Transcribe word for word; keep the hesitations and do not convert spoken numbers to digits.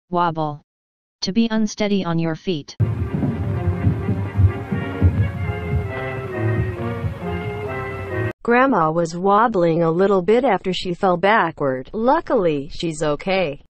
Wobble. To be unsteady on your feet. Grandma was wobbling a little bit after she fell backward. Luckily, she's okay.